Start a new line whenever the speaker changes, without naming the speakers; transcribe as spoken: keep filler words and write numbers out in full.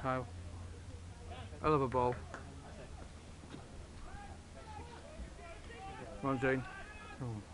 Kyle. Hell of a ball. Come on, Jane. Oh.